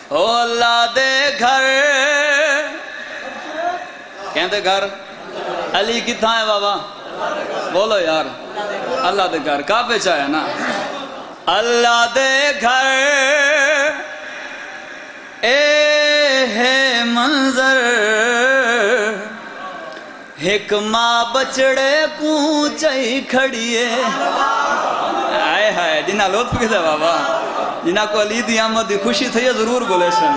او اللہ دے گھر کہندے گھر علی کتھاں ہے بابا بولو یار اللہ دے گھر کعبے چاہے نا اللہ دے گھر اے ہے منظر ایک ماں بچڑے پونچائی کھڑیے آئے ہائے جنہ لطف کی تھا بابا جنہ کو علی دی آمد دی خوشی تھی یہ ضرور بولے سن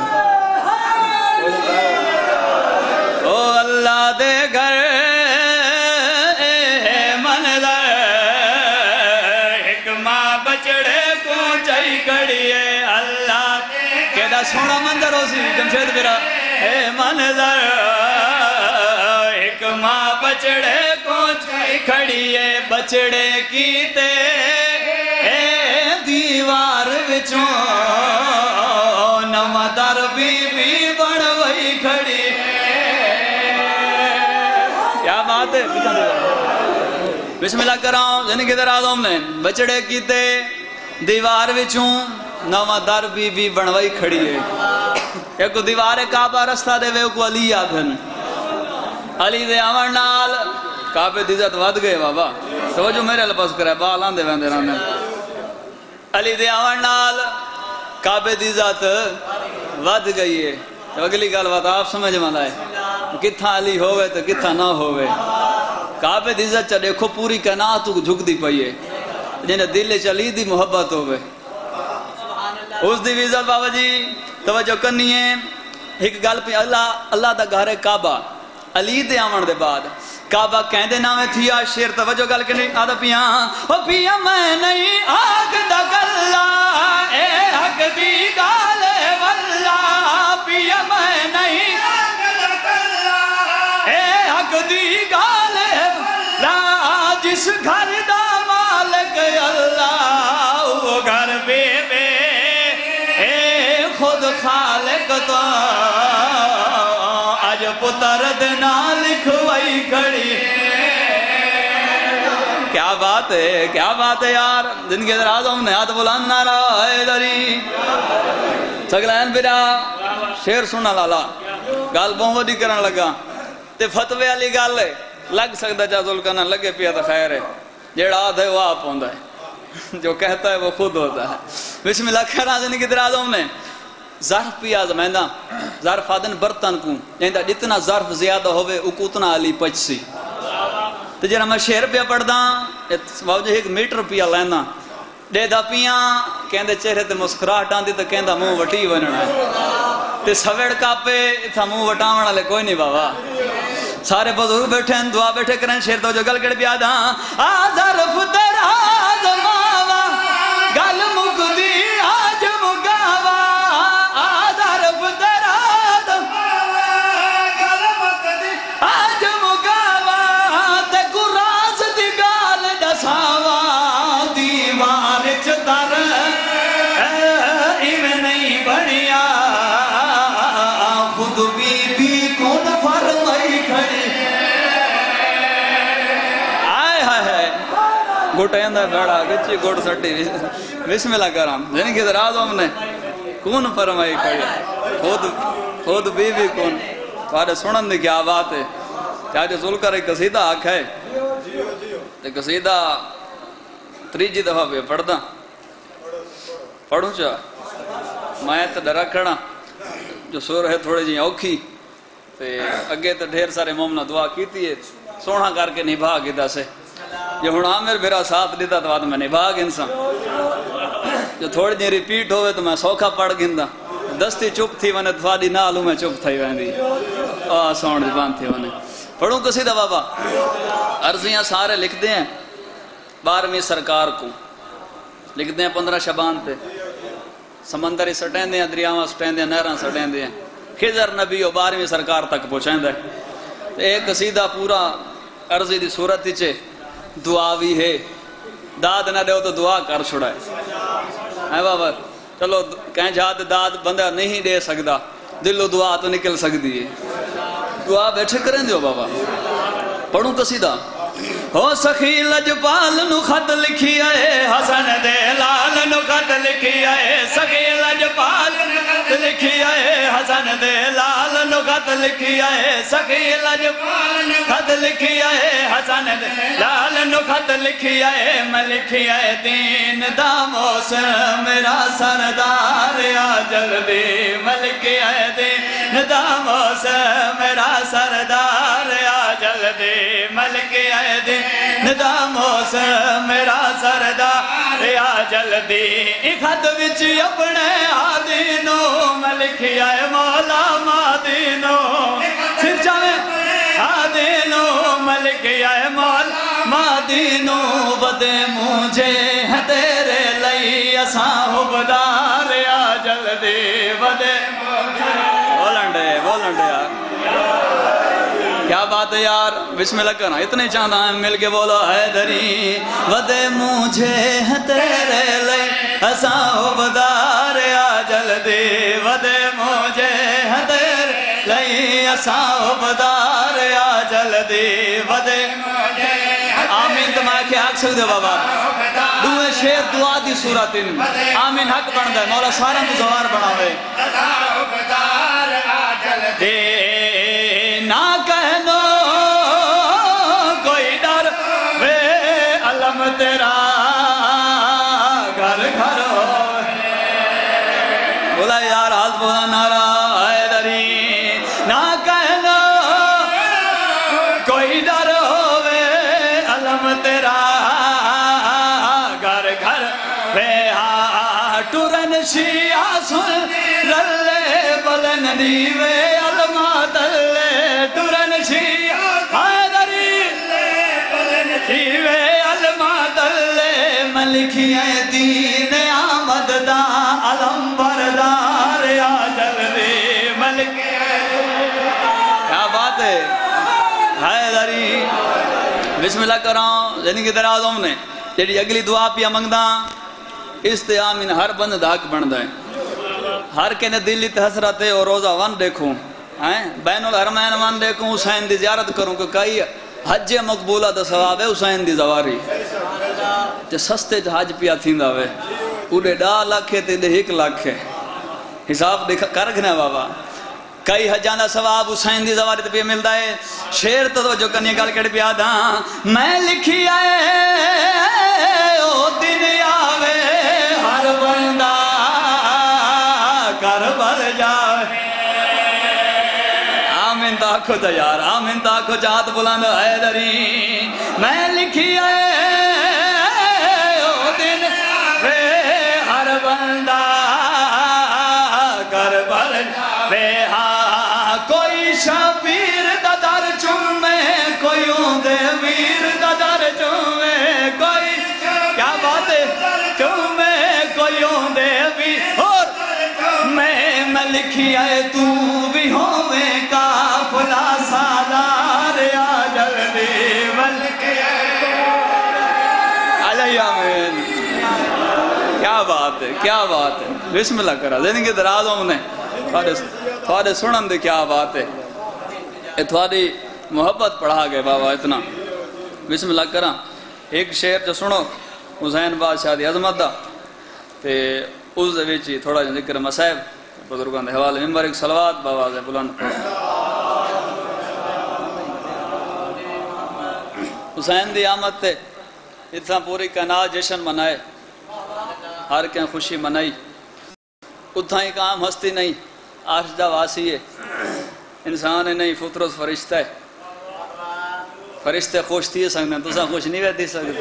او اللہ دے گھر اے منظر ایک ماں بچڑے پونچائی کھڑیے اللہ کہدا سونا منظر ہو سی جمشید برا اے منظر ماں بچڑے پونچائی کھڑیے بچڑے کیتے اے دیوار وچوں نواں در بی بی بن وئی کھڑی کیا بات ہے بسم اللہ کراؤں زندگی درازوں نے بچڑے کیتے دیوار وچوں نواں در بی بی بن وئی کھڑی ہے ایک دیوار کعبہ رستہ دے وے کو علی آگھن علی دے آمر نال کعبے دی عزت ود گئے بابا توجہ میرے لپس کرے بال آندے ویندے رانے علی دے آمر نال کعبے دی عزت ود گئی ہے تو اگلی گل بات آپ سمجھ میں لائے کتھاں علی ہوئے تو کتھاں نہ ہوئے کعبے دی عزت چا دیکھو پوری کائنات جھک دی پئی ہے جنہیں دل چلی دی محبت ہوئے اس دی عزت بابا جی توجہ کرنی ہے ایک گل پہ اللہ دا گھر ہے کعبہ علی دے آمن دے بعد کعبہ کہندے نامے تھیا شیر توجہ گل کے نہیں آدھا پیاں او پیا میں نہیں آگ دا گلہ اے حق دی گالے واللہ پیا میں نہیں آگ دا گلہ اے حق دی گالے واللہ جس گھر دا مالک اللہ وہ گھر بے بے اے خود خالق تو آج پتر دنا لکھوائی کھڑی کیا بات ہے یار زندگی دراز ہم نے ہاتھ بلند نعرہ حیدری سگلین برا شیر سننا لالا گال بہن ودی کرن لگا تے فتوے علی گال ہے لگ سکتا چاہ ذلکنا لگے پیا تا خیر ہے جیڑا آدھے وہ آپ ہوندہ ہے جو کہتا ہے وہ خود ہوتا ہے بسم اللہ کہنا زندگی دراز ہم نے ظرف پیا زمینہ ظرف آدن برتن کو یعنی جتنا ظرف زیادہ ہوئے اکو اتنا علی پچ سی تو جنہا میں شیر پیا پڑھ دا باوجہ ایک میٹر پیا لینا دے دا پیاں کہندے چہرے تے مسکراہٹ آندی تو کہندہ منہ وٹی وننا ہے تے سویڑ کاپے اتھا منہ وٹاونا لے کوئی نہیں بابا سارے بزرگ بیٹھے ہیں دعا بیٹھے کریں شیر تو جو گل کڑ پیا دا ظرف تیرا زماوا گل مکدی آج مگاوا گھٹیں دا بیڑا گچی گھٹ سٹی بسم اللہ کرام جنہی کی دراز ہم نے کون فرمائی کھڑی خود بی بی کون تھوڑے سنن دی کیا بات ہے کیا جو ذلکر ایک قصیدہ آکھ ہے تے قصیدہ تریجی دفعہ پہ پڑھ دا پڑھوں چاہ میں تو ڈرا کھڑا جو سور ہے تھوڑے جی اوکھی تے اگے تو ڈھیر سارے مومنہ دعا کیتی ہے سونا کر کے نبھا گیدہ سے جو ہن عامر میرا ساتھ دیتا تو بعد میں نبھا گنسا جو تھوڑی جی ریپیٹ ہوئے تو میں سوکھا پڑھ گندا دستی چپ تھی ونے تھوڑی نالو میں چپ تھائی ویندی سوڑ زبان تھی ونے پڑھوں قصیدہ بابا عرضیاں سارے لکھ دیں 12ویں سرکار کو لکھ دیں 15 شبان پہ سمندری سٹیں دیں دریاواں سٹیں دیں نہراں سٹیں دیں خضر نبی 12ویں سرکار تک پہنچیں دے ایک قصیدہ پورا عرضی دی صورت ہی چھے دعا بھی ہے داد نہ دے تو دعا کر چھڑائے بابا چلو کہیں جہاں داد بندہ نہیں دے سکتا دل و دعا تو نکل سکتی ہے دعا بیٹھے کریں دیو بابا پڑھوں قصیدہ ہو سخی لجپال نو خط لکھی آئے حسن دے لال نو خط لکھی آئے سخی لجپال لکھی آئے حسن دے لال نو خط لکھی آئے سخی لجپال خط لکھی آئے حسن دے لال نو خط لکھی آئے میں لکھی آئے دین دا موسم میرا سردار آ جلدی میں لکھی آئے دین دا موسم میرا سردار آ جلدی میں لکھی آئے دین دا موسم میرا سردار آ جلدی ایک خط وچ اپنے آدینو میں لکھی آئے مولا مادینو پھر چاہے آدینو میں لکھی آئے مولا مادینو ودے مجھے ہے تیرے لئی اساں حبدار آ جلدی ودے مجھے بولنڈے یار کیا بات ہے یار بسم اللہ کرنا اتنے چاہتا ہے مل کے بولو حیدری ودے مجھے ہے تیرے لئی اساں حبدار آ جلدی ودے مجھے ہے تیرے لئی اساں حبدار آ جلدی ودے مجھے آمین تمہیں کیا آگ سکتے بابا دوے شیر دعا دی صورت آمین حق بن دے مولا سارا تو زوار بناوے دے نہ کہنو کوئی ڈر وے علم تیرا گھر گھر ہو بولا یار حال بولا نارا حیدری نہ کہنو کوئی ڈر ہووے علم تیرا گھر گھر وے ٹورن شیعہ سن رلے بلن دیوے علمہ تلے ٹورن شیعہ حیدری دیوے علمہ تلے ملکی دین آمد دا علم بردار آ جلدی ملکی کیا بات ہے حیدری بسم اللہ کراں زندگی دراز نے جیڑی اگلی دعا پیا منگدہ استعامین ہر بند دھاک بند ہے ہر کے نے دلی حسرت ہے اور روزہ ون دیکھوں بین الحرمین ون دیکھوں حسین دی زیارت کروں کہ کئی حج مقبولہ دا ثواب ہے حسین دی زواری تے سستے حج پیا تھیندا وے اڑے 10 لاکھ تے 1 لاکھ حساب کر گھنا بابا کئی حجاں دا ثواب حسین دی زواری تے پہ ملدا ہے شیر تو جو کنی گل کڑ پیا دا میں لکھی آئے او دن آوے ہر بندہ کر بھر جاوے آمین تاکھو تا یار آمین تاکھو چاہت بلند حیدری میں لکھی آئے او دن آوے ہر بندہ کر بھر جاوے کوئی شبیر دا در چومے کوئی اوندے ویر دا در چومے کوئی کیا بات ہے چومے کوئی اوندے ویر اور میں لکھی آئے تو بھی ہوئے کافلا سالار آ جلدی ملکی آئے علیہ آمین کیا بات ہے کیا بات ہے بسم اللہ کرا زندگی درازوں نے تھوڑے سنن دے کیا بات ہے تھوڑی محبت پڑھا گئے بابا اتنا بسم اللہ کرا ایک شعر جو سنو حسین بادشاہ دی عظمت دا تے اس دے وچ تھوڑا جا ذکر مصائب بزرگان دے حوالے ممبر ایک صلوات بابا دے بلند حسین دی آمد تے اتنا پوری کائنات جشن منائے ہر کہیں خوشی منائی اتنا ہی کام ہستی نہیں آشدہ واسی ہے انسان ہے نہیں فطرت فرشتہ ہے فرشتے خوش تھی سکتے ہیں تو ساں خوش نہیں رہتی سکتے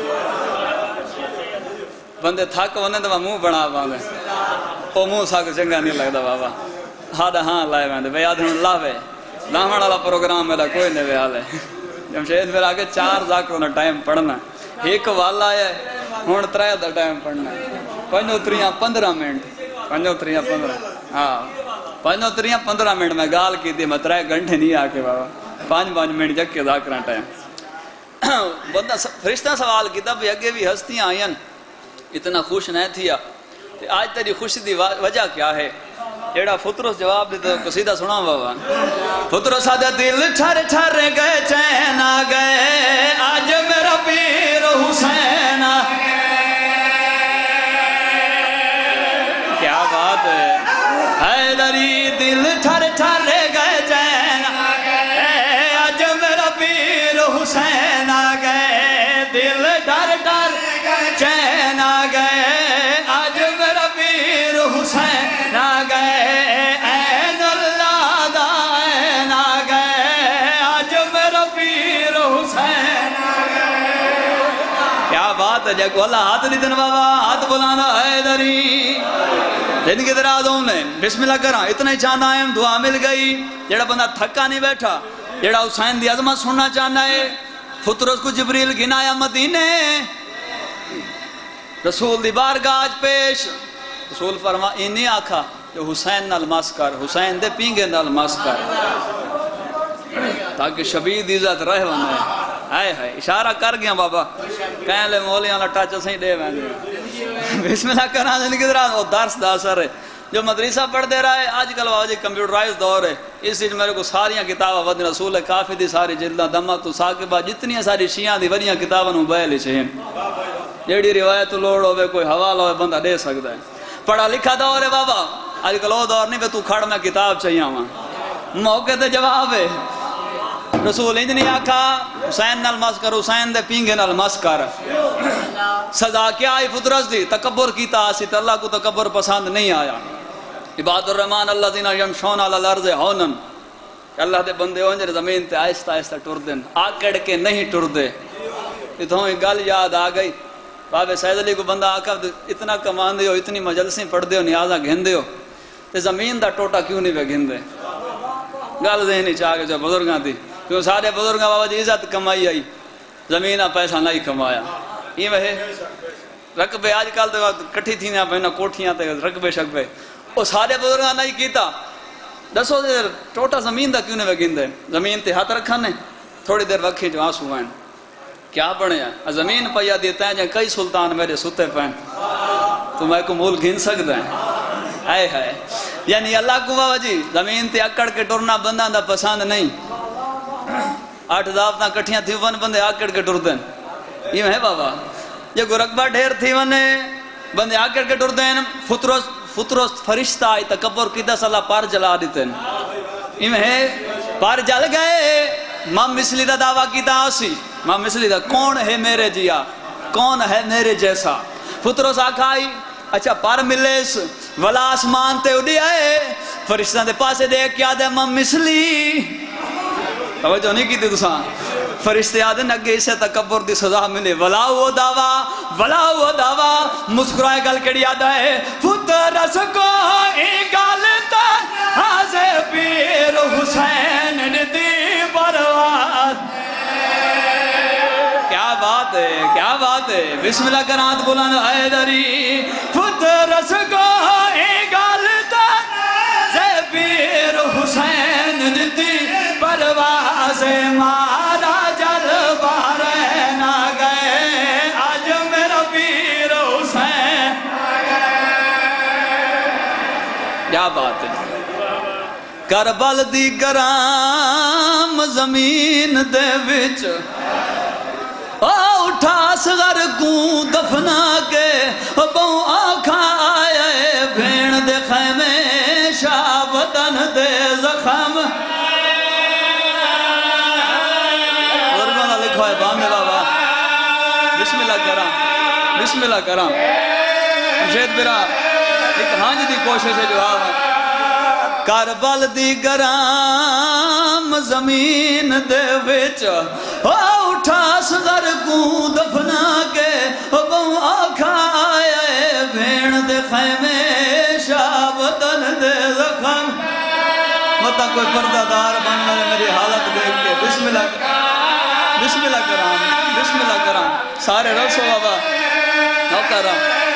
بندے تھک ہونے تو منہ بنا باندھے وہ منہ ساکھ چنگا نہیں لگتا بابا ہاں لائے باندھے بے یاد ہوں اللہ بے لاہمن والا پروگرام میرا کوئی نہیں بے حال ہے جمشید پھر آگے 4 ذاکروں ٹائم پڑھنا ایک والا ہے ہون 3 دا ٹائم پڑھنا 15 منٹ 15 ہاں 15 منٹ میں گال کی تھی میں 3 گھنٹے نہیں آکے بابا 5 منٹ جگ کے ذاکرہ ٹائم بندہ فرشتہ سوال کیتا بھی اگے بھی ہستیاں آئین اتنا خوش نہیں تھیا آج تیری خوشی دی وجہ کیا ہے ایڑا فطرس جواب دیتا تو قصیدہ سنا بابا فطرس آدھا دل ٹھر ٹھر گئے چین آ گئے آج میرا پیر حسین کیا بات ہے حیدری دل ٹھر ٹھر گئے چین آج میرا پیر حسین آ گئے دل ٹھر ٹھر چین آ گئے آج میرا پیر حسین آ گئے این اللہ دا این آ گئے آج میرا پیر حسین آ گئے کیا بات ہے جب اللہ ہاتھ نہیں دن بابا ہاتھ بلانا حیدری زندگی درازوں نے بسم اللہ کرا اتنا ہی چاہنا ہے دعا مل گئی جڑا بندہ تھکا نہیں بیٹھا جڑا حسین دی عظمت سننا چاہنا ہے فطرس کو جبریل گنایا مدینے رسول دی بارگاہ آج پیش رسول فرما انہیں آکھا جو حسین نال ماس کر حسین دے پینگے نال ماس کر تاکہ شبید عزت رہ ونے آئے ہائے اشارہ کر گیا بابا کہیں لے مولیاں لٹا چسیں دے ویندے بسم اللہ کرنا زندگی درازوں وہ درس دا اثر ہے جو مدرسہ پڑھ دے رہا ہے آج کل واجی کمپیوٹرائز دور ہے اس لیے میرے کو ساریاں کتابیں ودن رسول کافی دی ساری جلدہ دمت و ساکبہ جتنی ساری شیعہ دی وریاں کتابیں موبائل چھیں جیڑی روایت لوڑ ہوئے کوئی حوالہ ہوئے بندہ دے سکتا ہے پڑھا لکھا دور ہے بابا آج کل وہ دور نہیں بے تو کھڑ میں کتاب چاہیے ہوں موقع تے جواب ہے رسول انج نہیں آکھا حسین نال مسکر حسین دے پینگے نال مسکر سزا کیا آئی فطرس دی تکبر کیتا آسی تو اللہ کو تکبر پسند نہیں آیا عباد الرحمن اللہ زینہ یمشون علی الارض ہونن اللہ دے بندے ہوں جنہیں زمین تے آہستہ آہستہ ٹر دیں آکڑ کے نہیں ٹر دے اتوں ایک گل یاد آ گئی بابے سید علی کو بندہ آکھا اتنا کمان دے ہو اتنی مجلسیں پڑھ دے ہو نیازہ گھن دے ہو تے زمین دا ٹوٹا کیوں نہیں بے گھن دے گل ذہنی چاہ کے جو بزرگاں تھی کیوں سارے بزرگاں بابا جی عزت کمائی آئی زمینہ پیسہ نہیں کمایا یہ وہے رقبے آج کل دے کٹھی تھی نا پہنا کوٹھیاں تے رقبے شقبے وہ سارے بزرگاں نہیں کیتا دسو دیر ٹوٹا زمین دا کیوں نہیں بے گھن دے زمین تے ہاتھ رکھانے تھوڑی دیر رکھی جو آنسو آئیں کیا بڑھے ہیں زمین پہ دیتا ہے جہاں کئی سلطان میرے ستے پہن تو میں کو مول گھن سکتا ہے آئے ہے یعنی اللہ کو بابا جی زمین تے اکڑ کے ٹرنا بندہ دا پسند نہیں 8 دافتہ کٹھیاں تھی ون بندے آکڑ کے ٹر دیں یہ ہے بابا یہ کو رقبہ ڈھیر تھی ونے بندے آکڑ کے ٹر دیں فطرس فرشتہ آئی تکبر کی 10 اللہ پار جلا دیتے ہیں یہ ہے پار جل گئے ماں مثلی دا دعویٰ کی دا آسی ماں مثلی دا کون ہے میرے جیا کون ہے میرے جیسا فطرس آکھائی اچھا پار ملیس ولا آسمان تے اڑی آئے فرشتہ دے پاسے دے کیا دے ماں مثلی توجہ نہیں کی تھی تساں فرشتے آدھے نگے اسے تکبر دی سزا ملے ولا وہ دعویٰ مسکرائے گل کڑی آدھا ہے فطرس کو گالتا حاضر پیر حسین دی برواز کیا بات ہے بسم اللہ کرانت بلند حیدری فطرس کو گالتا حاضر پیر حسین دی برواز مارا جل بارے نہ گئے آج میرا پیر حسین کیا بات ہے کربل دی گرام زمین دے وچ اٹھا صغر کو دفنا کے بہو آنکھاں آئے بھین دے خیمے شاہ وطن دے زخم باندھے بابا بسم اللہ کرام مشہد برا ایک ہانج دی کوشش ہے جو آوہ کربل دی گرام زمین دے وچ اٹھا صغر کو دفنا کے بہو آنکھاں آئے بھین دے خیمے شاہ وطن دے زخم مطلب کوئی پردہ دار بننا ہے میری حالت دیکھ کے بسم اللہ کرام سارے رسو بابا نو کرام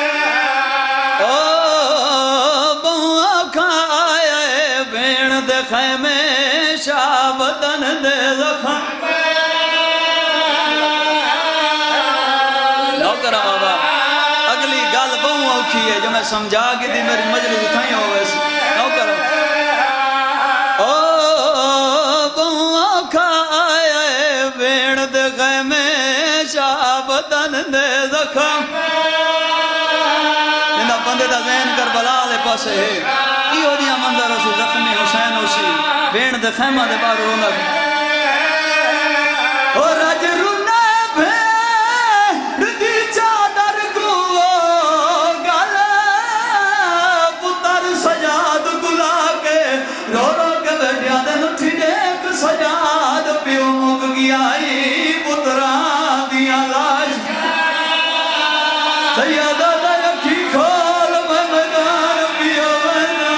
بہو آنکھاں آئے بھین دے خیمے شاہ وطن دے زخم نو کرام بابا اگلی گل بہو اوکھی ہے جو میں سمجھا کی دی میری مجلس اٹھائیں ہو ویسے نو کرام بہو آنکھاں آئے بھین دے خیمے شاہ دندے زخم جندہ بندے دا ذہن کربلا لے پاسے ہے کیوں دیا منظر اسی زخمی حسین اسی بین دے خیمہ دے بار رونا اور رج رونا بھیر دی چادر کو گل پتر سجاد گلا کے رو رو کے بیٹھیا دے نٹھی دیکھ سجاد پیو مک گیا پتران دیا لاش سیادہ دا یکی کھول میں مدار پیو بنا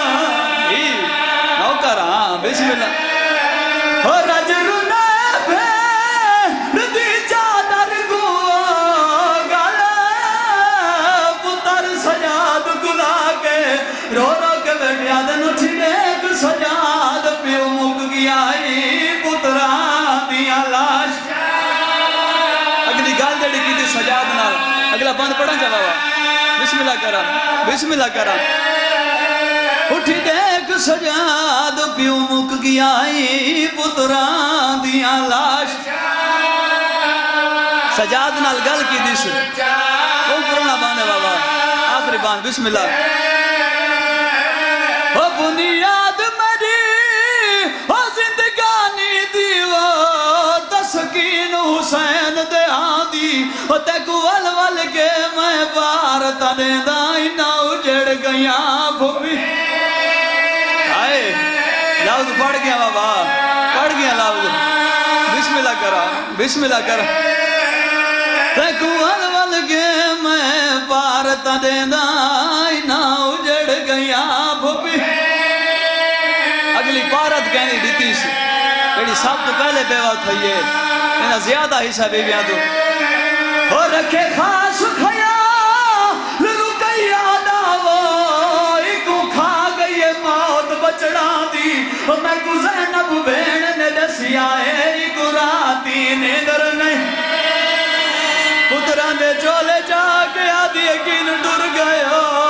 نوکر ہاں بسم اللہ اور رج رونا بھیر دی چادر کو گل پتر سجاد گلا کے رو رو کے بیٹھیا دے نٹھی دیکھ سجاد پیو مک گیا پتران دیا لاش اگلی گال جڑی کی دی سجاد نال اگلا بند پڑھا جا بابا بسم اللہ کرا بسم اللہ کرا اٹھی دیکھ سجاد پیو مک گیا پتران دیا لاش سجاد نال گل کی دی سی وہ پرانا باندھ ہے بابا آخری باندھ بسم اللہ او بنیاد میری او زندگانی دیو تسکین حسین دے آدھی او تیکو ول ول کے میں بار تنے دائی نہ اجڑ گیا بھوپی آئے لفظ پڑھ گیا بابا پڑھ گیا لفظ بسم اللہ کرا بسم اللہ کرا تیکو ول ول کے میں بار تنے دائی نہ اجڑ گیا بھوپی اگلی پارت کہنی دیتی سی ایڈی سب تو پہلے بیوہ تھائیے انہا زیادہ حصہ بیویاں تو اور رکھے خاص خیال رکیا داوو ایکو کھا گئی موت بچڑا دی اور میں کو زینب بین نے دسی آئے ایکو راتی نیدر نہیں پتران دے چولے جا کے آدھی یقین ڈر گئے